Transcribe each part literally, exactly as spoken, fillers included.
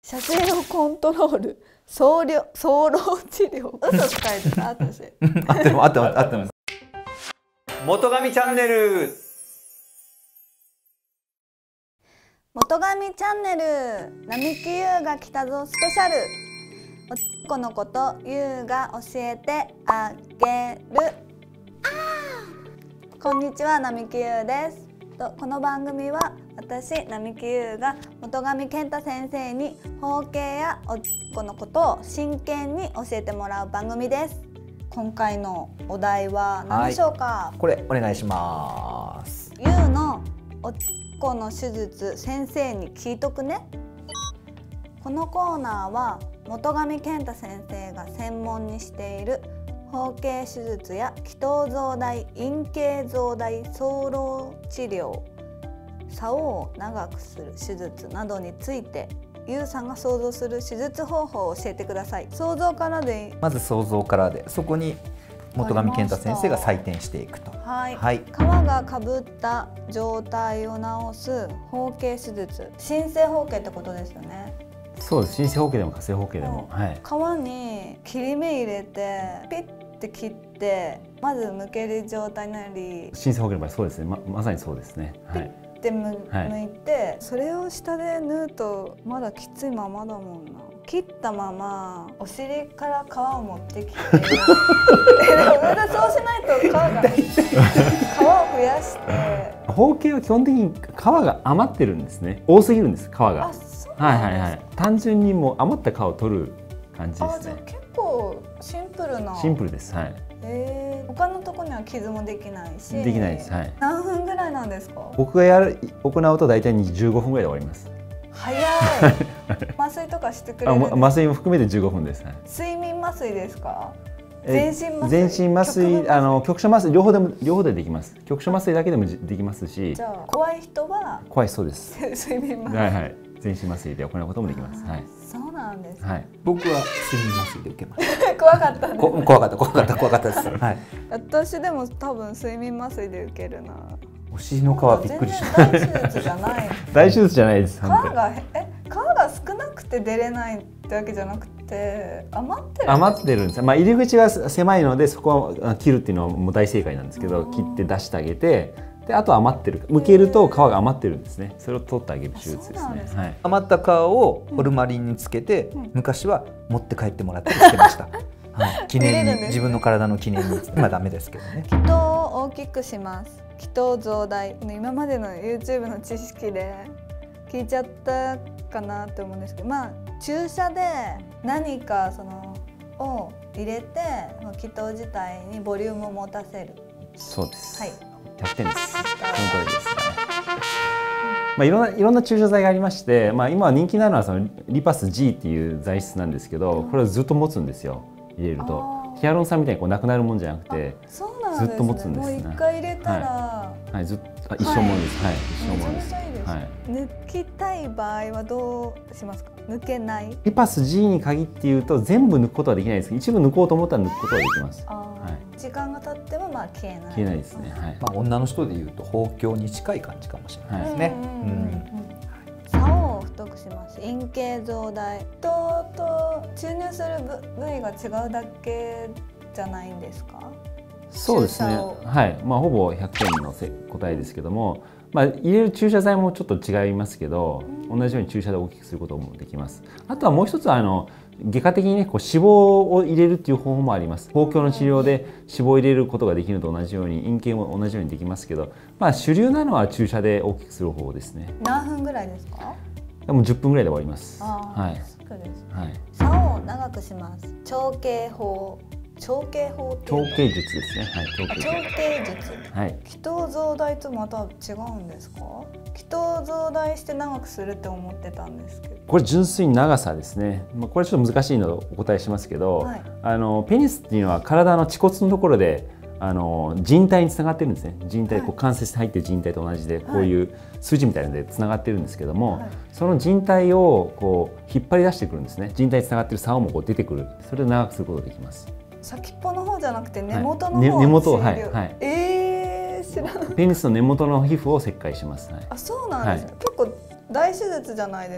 射精のコントロール、早療早漏治療。嘘つかれてた私。 合ってます合ってます合ってます。 元神チャンネル。 元神チャンネル、並木優が来たぞスペシャル。おっこのこと優が教えてあげる。こんにちは、並木優です。とこの番組は私並木優が元神健太先生に包茎やおっこのことを真剣に教えてもらう番組です。今回のお題は何でしょうか。 これお願いします。 優のおっこの手術先生に聞いとくね。このコーナーは元神健太先生が専門にしている包茎手術や気筒増大、陰茎増大、早漏治療、竿を長くする手術などについて優さんが想像する手術方法を教えてください。想像からでいい。 まず想像からで、そこに元神健太先生が採点していくと。 はい、 はい、 皮がかぶった状態を治す包茎手術、新生包茎ってことですよね。 そうです。新生包茎でも火星包茎でも、はい、 皮に切り目入れてピッて切ってまず剥ける状態になり、 新生包茎の場合そうですね。 ま, まさにそうですね。はい、 ピッてむ、はい、剥いて、それを下で縫うとまだきついままだもんな。切ったままお尻から皮を持ってきてえでもまだそうしないと皮が皮を増やして包茎は基本的に皮が余ってるんですね。多すぎるんです、皮が。 あ、そうはいはいはい。単純にもう余った皮を取る感じですね。 あ、じゃあ結構シンプルな。 シンプルです。はい。 えー、他のところには傷もできないし。 できないです。はい。 何分ぐらいなんですか。 僕がやる行うと大体じゅうごふんぐらいで終わります。 早い。麻酔とかしてくれるんですか。 あ、麻酔も含めてじゅうごふんです。はい、 睡眠麻酔ですか。全身麻酔。 全身麻酔、あの局所麻酔両方でも両方でできます。局所麻酔だけでもできますし。 じゃあ怖い人は。 怖いそうです。 睡眠麻酔。 はいはい。全身麻酔で行うこともできます。はい。 そうなんです、ね。 はい。 僕は睡眠麻酔で受けました。 怖かったね。 こ怖かった怖かった怖かったです。はい。 私でも多分睡眠麻酔で受けるな。 お尻の皮びっくりしました。 大手術じゃない。 大手術じゃないです。 皮がえ皮が少なくて出れないってわけじゃなくて余ってる。 余ってるんです。まあ入り口が狭いのでそこは切るっていうのはもう大正解なんですけど、切って出してあげて、であとは余ってる、剥けると皮が余ってるんですね。それを取ってあげる手術ですね。はい。 余った皮をホルマリンにつけて、うん、昔は持って帰ってもらってしてました。はい、記念に自分の体の記念に。今ダメですけどね。 気筒を大きくします。気筒増大。今までの ユーチューブ の知識で聞いちゃったかなって思うんですけど、まあ注射で何かそのを入れて気筒自体にボリュームを持たせる。 そうです。 はい。 ひゃくてんです。その通りですね。まあいろんないろんな注射剤がありまして、まあ今は人気なのはそのリパス G っていう材質なんですけど、これはずっと持つんですよ。入れると。ヒアルロン酸みたいにこうなくなるもんじゃなくて、ずっと持つんですね。 もう一回入れたら、 はい、はい、ずっと一生ものです。はい、一生ものです。 はい。抜きたい場合はどうしますか。抜けない。 リパス G に限って言うと全部抜くことはできないですけど、一部抜こうと思ったら抜くことはできます。 はい。時間が経ってもまあ消えない。 消えないですね。はい。 まあ女の人で言うと包茎に近い感じかもしれないですね。 竿を太くします。陰茎増大とと注入する部位が違うだけじゃないんですか。 そうですね。はい。まあほぼひゃくてんの答えですけども、まあ入れる注射剤もちょっと違いますけど、同じように注射で大きくすることもできます。あとはもう一つはあの外科的にね、こう脂肪を入れるっていう方法もあります。包茎の治療で脂肪を入れることができるのと同じように陰茎も同じようにできますけど、まあ主流なのは注射で大きくする方法ですね。 何分ぐらいですか。 もうじゅっぷんぐらいで終わります。 はい。そうです。 はい。 竿を長くします。長径法。長径法って長径術ですね。はい。 長径術。はい。気筒増大とまた違うんですか。気筒増大して長くするって思ってたんですけど。 これ純粋に長さですね。まあこれちょっと難しいのでお答えしますけど、はい、あのペニスっていうのは体の恥骨のところであの靭帯につながってるんですね。靭帯、こう関節に入ってる靭帯と同じで、こういう筋みたいなのでつながってるんですけども、はい、その靭帯をこう引っ張り出してくるんですね。靭帯につながってる竿もこう出てくる。それで長くすることができます。 先っぽの方じゃなくて根元の方、 はい、ね、根元を、はいはい。 ええー、知らない。 ペニスの根元の皮膚を切開します。はい、 あ、そうなんですね。はい、結構大手術じゃないですか。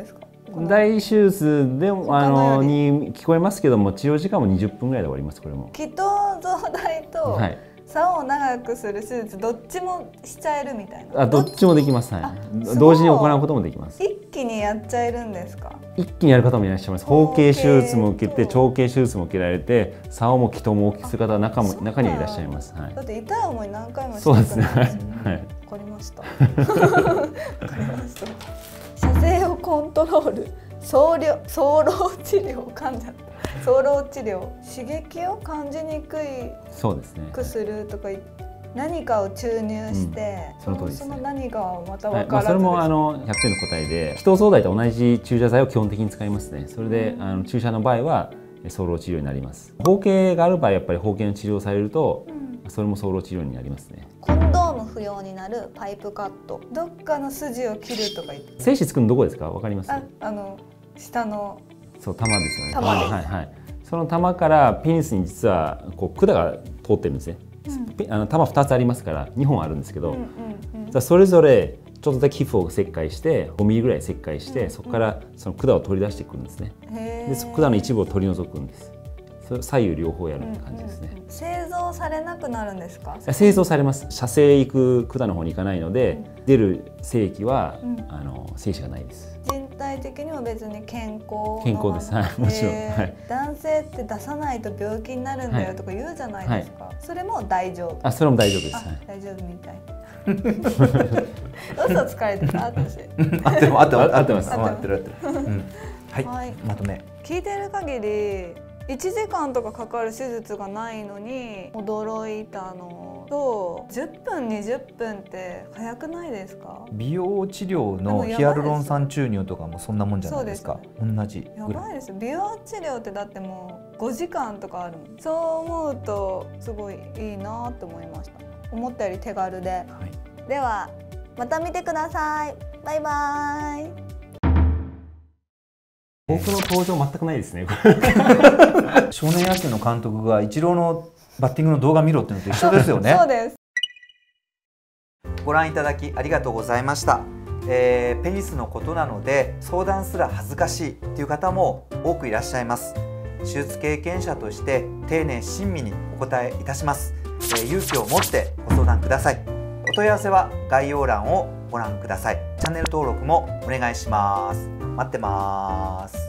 大手術でもあ他のよのりに聞こえますけども、治療時間もにじゅっぷんぐらいで終わります。これも。 気頭増大とはい。 竿を長くする手術どっちもしちゃえるみたいな。 あ、どっちもできます。はあい。 すごい同時に行うこともできます。 一気にやっちゃえるんですか。 一気にやる方もいらっしゃいます。包茎手術も受けて、 包長径手術も受けられて、竿も気頭も大きくする方は中もそう中にはいらっしゃいます。はいだ。って痛い思い何回もしてそうですね。はい。 わかりました。わかりました。射精をコントロール、早療早漏治療噛んじゃった。早漏治療、刺激を感じにくいそうですね。 くするとか何かを注入して、 うんその通りですねその何かはまたはい、 分からずです、 まあ、それもあのひゃくてんの答えで、気頭増大と同じ注射剤を基本的に使いますね。それで、あの注射の場合は早漏治療になります。包茎がある場合やっぱり包茎の治療をされると、うん、それも早漏治療になりますね。 コンドーム不要になるパイプカット、どっかの筋を切るとか言って、 精子つくのどこですか？わかります？ あ、あの下のそう玉ですよね。 玉です。 はいはい。その玉からペニスに実はこう管が通ってるんですね。うん、あの玉ふたつありますからにほんあるんですけど、うんうんうん、それぞれちょっとだけ皮膚を切開してごミリぐらい切開して、うんうん、そこからその管を取り出してくるんですね。でその管の一部を取り除くんです。それ左右両方やる感じですね。 うんうんうん、製造されなくなるんですか？ 製造されます。射精行く管の方に行かないので、うん、出る精液は、うん、あの精子がないです。 人体的にも別に健康健康です。はい、もちろん、はい、 男性って出さないと病気になるんだよとか言うじゃないですか、はい、それも大丈夫？ あ、それも大丈夫です。はい、 大丈夫みたい嘘つかれてた私合ってます合ってます合ってる合ってる、うん、はい、はい、まとめ聞いてる限りいちじかんとかかかる手術がないのに驚いたのと、じゅっぷんにじゅっぷんって早くないですか？ 美容治療のヒアルロン酸注入とかもそんなもんじゃないですか。そうですね、同じやばいですよ。美容治療ってだってもうごじかんとかあるの。そう思うとすごいいいなって思いました。思ったより手軽で、はい、ではまた見てください。バイバイ。 僕の登場全くないですね。 少年野球の監督がイチローのバッティングの動画見ろっていうのと一緒ですよね。 そうです。 ご覧いただきありがとうございました。えー、ペニスのことなので相談すら恥ずかしいという方も多くいらっしゃいます。手術経験者として丁寧親身にお答えいたします。えー、勇気を持ってご相談ください。お問い合わせは概要欄をご覧ください。チャンネル登録もお願いします。待ってます。